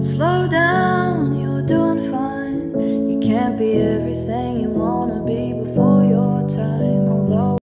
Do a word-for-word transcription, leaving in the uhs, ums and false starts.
Slow down, you're doing fine. You can't be everything you wanna